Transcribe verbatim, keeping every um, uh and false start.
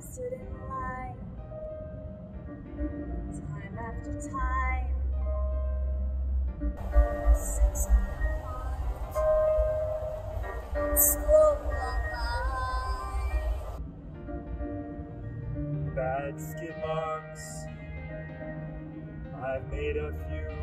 stood in line, time after time, six feet apart, stroll along line. Bad skid marks, I've made a few.